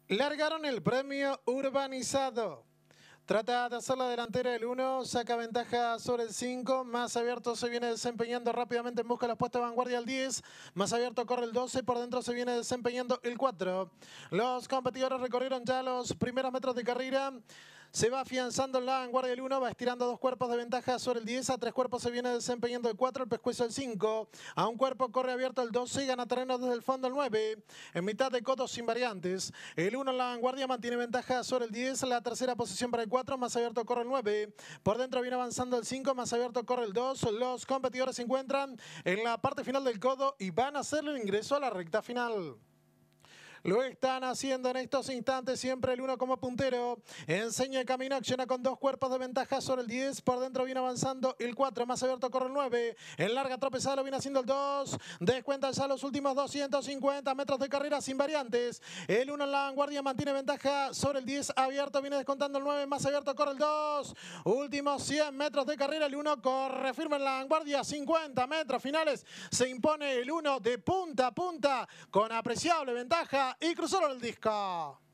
Largaron el premio urbanizado. Trata de hacer la delantera el 1, saca ventaja sobre el 5, más abierto se viene desempeñando rápidamente en busca de los puestos de vanguardia el 10, más abierto corre el 12, por dentro se viene desempeñando el 4. Los competidores recorrieron ya los primeros metros de carrera. Se va afianzando en la vanguardia el 1, va estirando 2 cuerpos de ventaja sobre el 10, a 3 cuerpos se viene desempeñando el 4, el pescuezo el 5, a un cuerpo corre abierto el 12, gana terreno desde el fondo el 9, en mitad de codos sin variantes, el 1 en la vanguardia mantiene ventaja sobre el 10, la tercera posición para el 4, más abierto corre el 9, por dentro viene avanzando el 5, más abierto corre el 2, los competidores se encuentran en la parte final del codo y van a hacer el ingreso a la recta final. Lo están haciendo en estos instantes, siempre el 1 como puntero. Enseña el camino, acciona con 2 cuerpos de ventaja sobre el 10. Por dentro viene avanzando el 4, más abierto corre el 9. En larga tropezada lo viene haciendo el 2. Descuenta ya los últimos 250 metros de carrera sin variantes. El 1 en la vanguardia mantiene ventaja sobre el 10. Abierto viene descontando el 9, más abierto corre el 2. Últimos 100 metros de carrera, el 1 corre firme en la vanguardia. 50 metros finales, se impone el 1 de punta a punta con apreciable ventaja y cruzaron el disco.